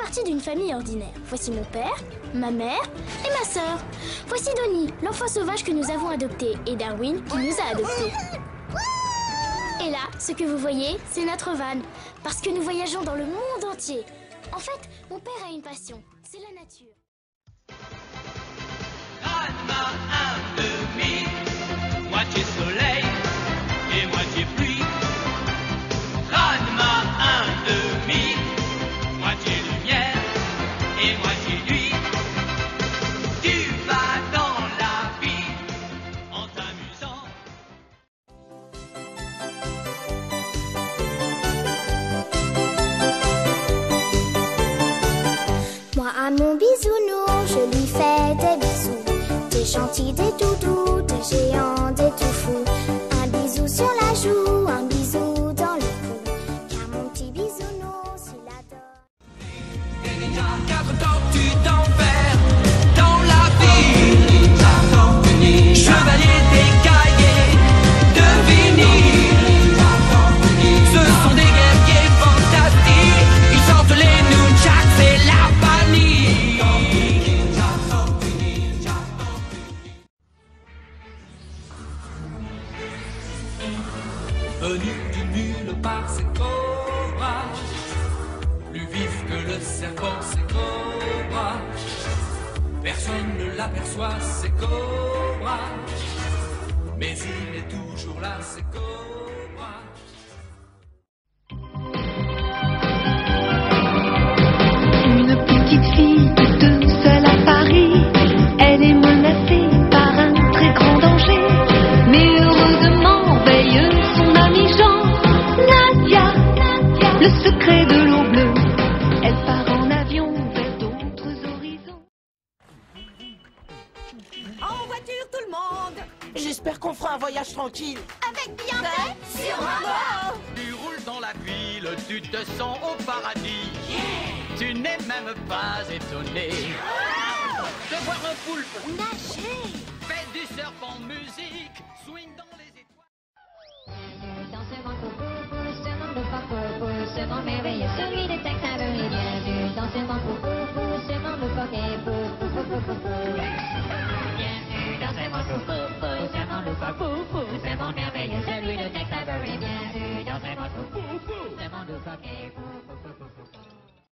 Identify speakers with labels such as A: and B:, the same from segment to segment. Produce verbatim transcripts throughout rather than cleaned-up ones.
A: partie d'une famille ordinaire. Voici mon père, ma mère et ma sœur. Voici Donnie, l'enfant sauvage que nous avons adopté, et Darwin qui nous a adoptés. Et là, ce que vous voyez, c'est notre van, parce que nous voyageons dans le monde entier. En fait, mon père a une passion, c'est la nature.
B: Ranma un demi, moitié soleil et moitié pluie. Ranma un demi, moitié lumière et moitié nuit. Tu vas dans la vie en t'amusant.
C: Moi à mon bisounours, je lui fais des bisous. Des gentils, des doudous, des géants, des tout fous. Un bisou sur la joue, un bisou dans le cou. Car mon petit bisounours, il adore.
B: Quatre tortues d'enfer dans la ville. Chevalier des cahiers de vinyle. Ce sont des guerriers fantastiques. Ils sortent les nunchaks, c'est la panique. Venu d'une mule par ses cobras, plus vif que le serpent, c'est Cobra. Personne ne l'aperçoit, c'est Cobra. Mais il est toujours là, c'est Cobra.
D: Une petite fille toute seule à Paris, elle est menacée par un très grand danger. Mais heureusement veille son ami Jean, Nadia, le secret de l'eau bleue. Elle part en avion vers d'autres horizons.
E: En voiture tout le monde.
F: J'espère qu'on fera un voyage tranquille.
E: Avec Beyoncé sur un bord.
B: Tu roules dans la ville, tu te sens au paradis. Tu n'es même pas étonné de voir un poulpe
E: Nager.
B: fait du surf en musique, swing dans les étoiles.
G: Dans ce monde fou, fou, ce monde de pas fou, fou, ce monde merveilleux, celui de Texas, bienvenue. Dans ce monde fou, fou, fou, ce monde de coquet, fou, fou, fou, fou, fou, fou. Bienvenue dans ce monde fou, fou, fou, ce monde de pas fou, fou, ce monde merveilleux, celui de Texas, bienvenue. Dans ce monde fou, fou, fou, ce monde de coquet, fou, fou, fou, fou, fou, fou.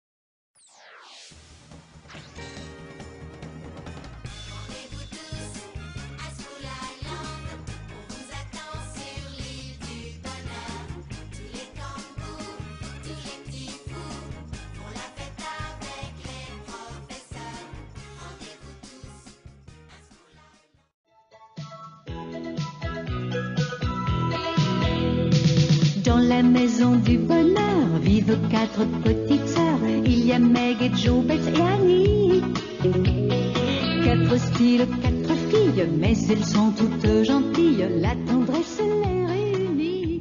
H: Rendez-vous tous à School Island. On vous attend sur l'île du bonheur. Tous les kangourous, tous les petits fous font la fête avec les professeurs. Rendez-vous tous à School Island.
D: Dans la maison du bonheur vivent quatre petites sœurs. Il y a Meg et Jo, Beth et Annie. Quatre styles, quatre filles, mais elles sont toutes gentilles. La tendresse les réunit.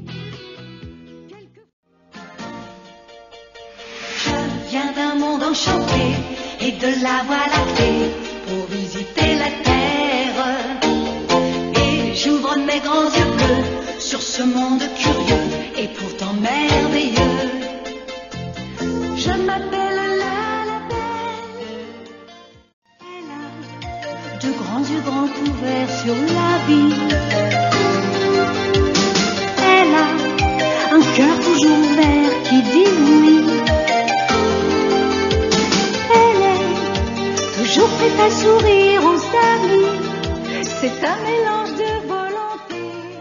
D: Je viens d'un monde enchanté et de la voie lactée pour visiter la terre. Et j'ouvre mes grands yeux bleus sur ce monde curieux et pourtant merveilleux. Je m'appelle la la belle. Elle a de grands yeux grands ouverts sur la vie. Elle a un cœur toujours ouvert qui dit oui. Elle est toujours prête à sourire aux amis. C'est un mélange de volonté.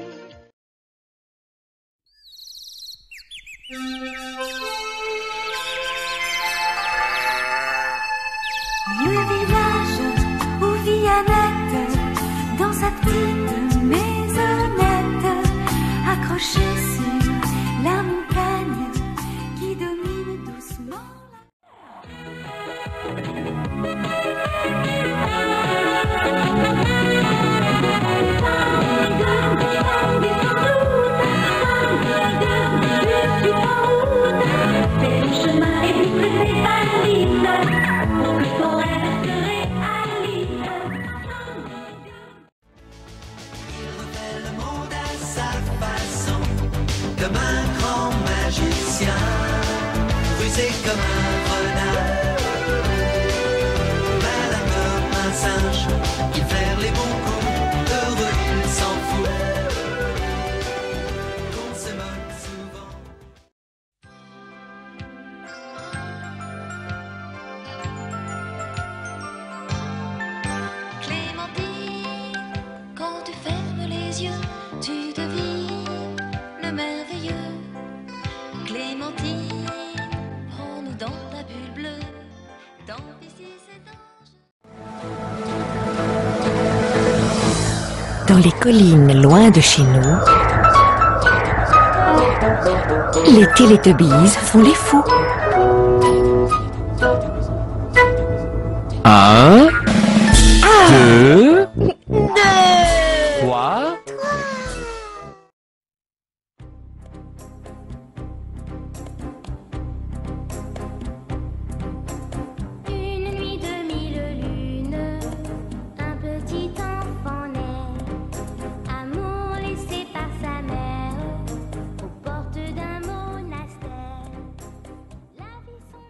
E: Le village où vit Annette, dans sa petite maisonnette, accrochée sur la montagne qui domine doucement le chemin est plus près des balises pour que ton rêve se réalise.
B: Il refait le monde à sa façon, comme un grand magicien, rusé comme un renard.
D: tes yeux, tu devines le merveilleux. Clémentine, prends-nous dans ta bulle bleue. Tant pis si c'est dangereux.
I: Dans les collines loin de chez nous, les Télétubbies font les fous. Un, deux, trois.
C: Une nuit de mille lunes, un petit enfant naît, amour laissé par sa mère, aux portes d'un monastère. La vie son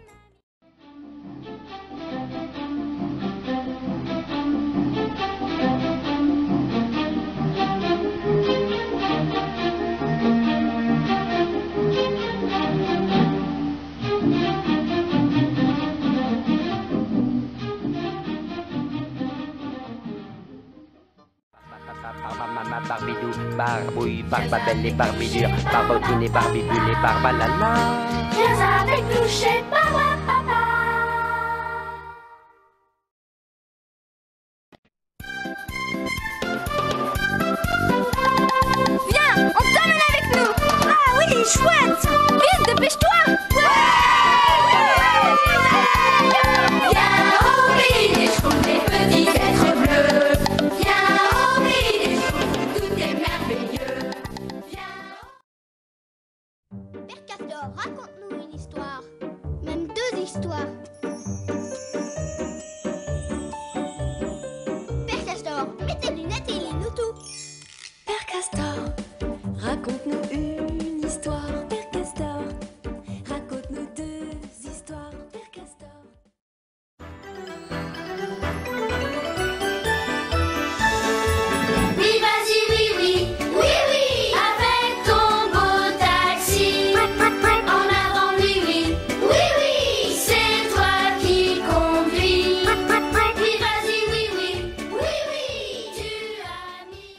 J: Barbidou, barbouille, barbabelle et barbidure, barbotine et barbibule et barbalala.
C: Viens avec nous chez papa, papa. Viens, on t'emmène avec nous. Ah oui, chouette. Vite, dépêche-toi. Viens au pays des schtroumpfs, les petits êtres bleus. Viens au pays des schtroumpfs, tout est merveilleux. Viens au... Père Castor, raconte-nous une histoire. Même deux histoires. Père Castor, mets tes lunettes et lis-nous tout.
D: Père Castor, raconte-nous une histoire. Père Castor, raconte-nous deux histoires. Père Castor.
C: Oui, vas-y, oui, oui, oui, oui, avec ton beau taxi. En avant, oui, oui, oui, oui, c'est toi qui conduis. Oui, vas-y, oui, oui, oui, oui, tu as mis.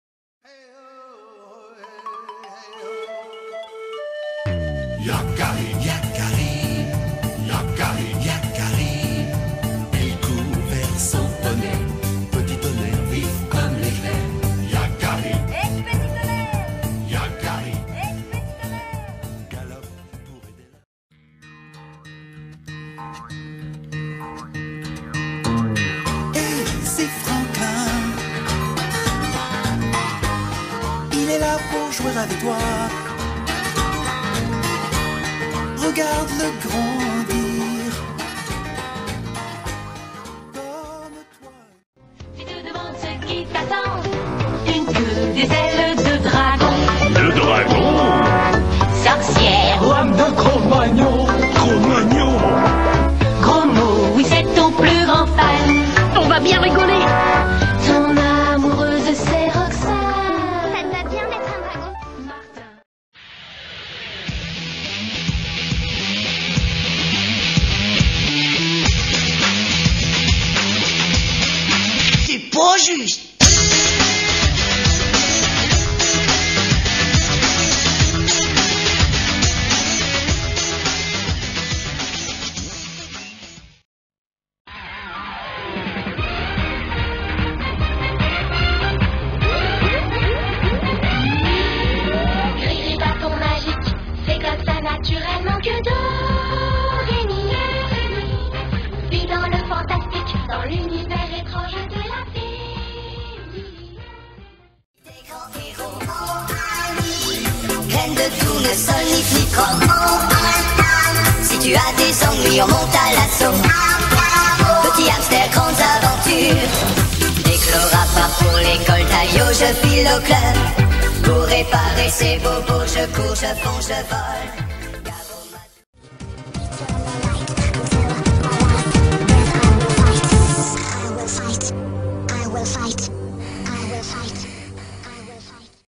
B: Yakarine, Yakarine, Yakarine, Yakarine. Elle court vers son poney, petit tonnerre vif comme l'éclair. Yakarine, Yakarine, galope pour aider la... Et c'est Franklin, il est là pour jouer avec toi. Regarde-le grandir comme toi.
D: Si tu demandes ce qui t'attend, une queue, des ailes de dragon,
B: Le dragon,
D: sorcière,
B: lame de Cro-Magnon, Cro-Magnon.
D: gros mot, oui c'est ton plus grand fan. On va bien rigoler. Ton amoureuse c'est Roxane.
C: Ça te va bien d'être un dragon?
D: Martin.
F: C'est pas juste.
C: Gris bâton magique, c'est comme ça naturellement que do, ré, mi, ré, mi. Vis dans le fantastique, dans l'univers étrange de la vie.
H: Des grands héros en ami, graines de tournesol, solif, microbe en Si tu as des ennuis, on monte à l'assaut. Petit hamster, grandes aventures. Des chlorapas pour l'école, taillot, je file au club. Pour réparer ses bobos, je cours, je fonce, je vole.
C: I will fight. I will fight.